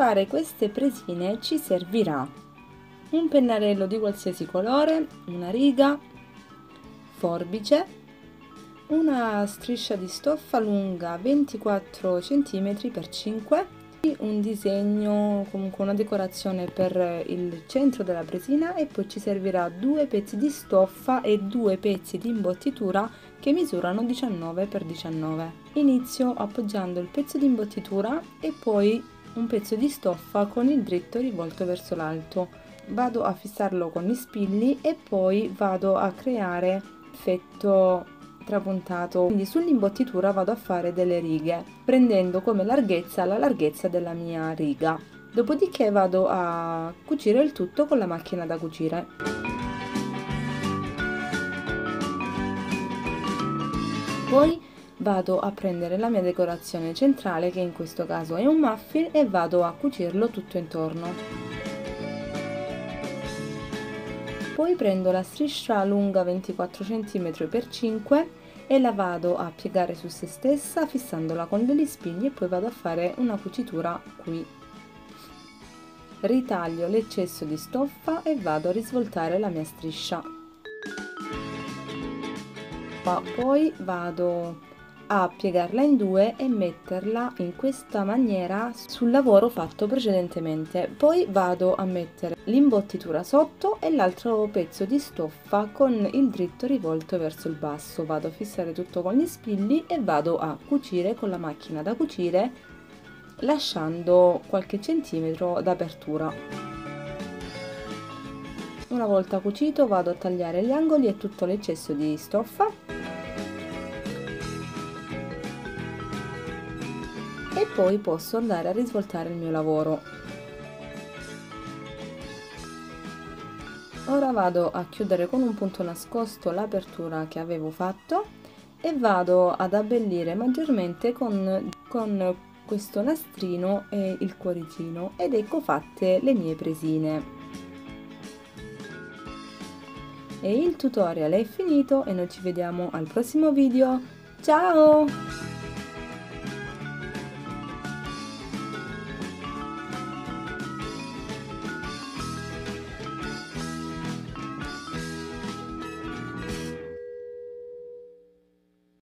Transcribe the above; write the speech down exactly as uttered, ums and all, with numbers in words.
fare queste presine ci servirà un pennarello di qualsiasi colore, una riga, forbice, una striscia di stoffa lunga ventiquattro centimetri per cinque, un disegno, comunque una decorazione per il centro della presina, e poi ci servirà due pezzi di stoffa e due pezzi di imbottitura che misurano diciannove per diciannove. Inizio appoggiando il pezzo di imbottitura e poi un pezzo di stoffa con il dritto rivolto verso l'alto. Vado a fissarlo con gli spilli e poi vado a creare effetto trapuntato, quindi sull'imbottitura vado a fare delle righe prendendo come larghezza la larghezza della mia riga, dopodiché vado a cucire il tutto con la macchina da cucire. Poi vado a prendere la mia decorazione centrale, che in questo caso è un muffin, e vado a cucirlo tutto intorno. Poi prendo la striscia lunga ventiquattro centimetri per cinque e la vado a piegare su se stessa fissandola con degli spigni, e poi vado a fare una cucitura qui. Ritaglio l'eccesso di stoffa e vado a risvoltare la mia striscia. Poi vado a piegarla in due e metterla in questa maniera sul lavoro fatto precedentemente. Poi vado a mettere l'imbottitura sotto e l'altro pezzo di stoffa con il dritto rivolto verso il basso. Vado a fissare tutto con gli spilli e vado a cucire con la macchina da cucire, lasciando qualche centimetro d'apertura. Una volta cucito vado a tagliare gli angoli e tutto l'eccesso di stoffa, e poi posso andare a risvoltare il mio lavoro. Ora vado a chiudere con un punto nascosto l'apertura che avevo fatto e vado ad abbellire maggiormente con, con questo nastrino e il cuoricino, ed ecco fatte le mie presine. E il tutorial è finito e noi ci vediamo al prossimo video. Ciao!